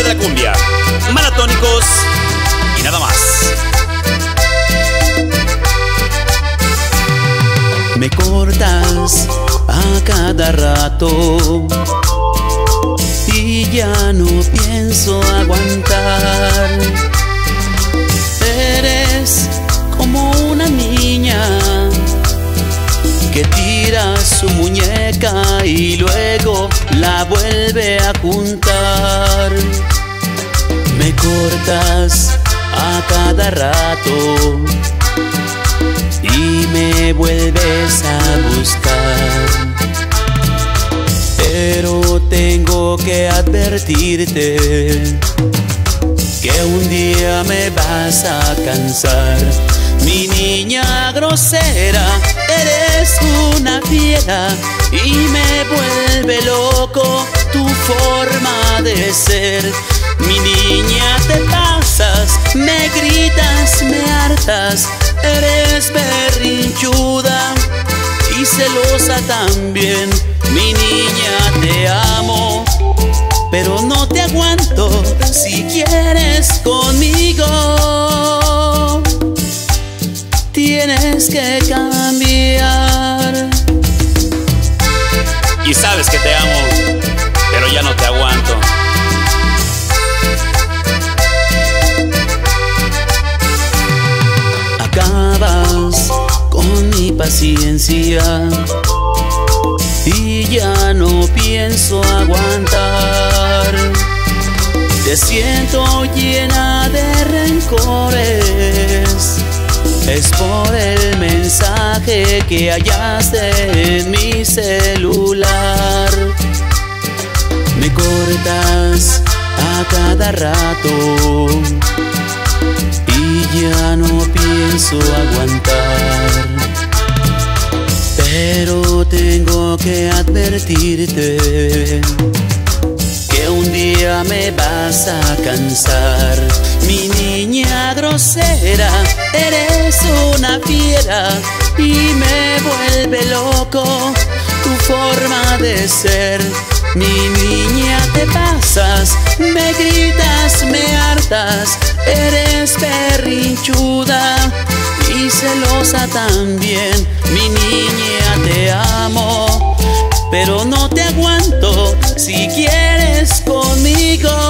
de la cumbia, Malatónicos y nada más. Me cortas a cada rato y ya no pienso aguantar. Eres como una niña que tira su muñeca y luego la vuelve a juntar. Me cortas a cada rato y me vuelves a buscar, pero tengo que advertirte que un día me vas a cansar. Mi niña grosera, eres una fiera y me vuelve loco tu forma de ser. Mi niña, te pasas, me gritas, me hartas, eres berrinchuda y celosa también. Mi niña, te amo, pero no te aguanto si quieres conmigo. Tienes que cambiar. Y sabes que te amo, pero ya no te aguanto. Acabas con mi paciencia y ya no pienso aguantar. Te siento llena de rencores, es por el mensaje que hallaste en mi celular. Me cortas a cada rato y ya no pienso aguantar, pero tengo que advertirte que un día me vas a cansar. Mi niña grosera, eres una fiera y me vuelve loco tu forma de ser. Mi niña, te pasas, me gritas, me hartas, eres berrinchuda y celosa también. Mi niña, te amo, pero no te aguanto si quieres conmigo.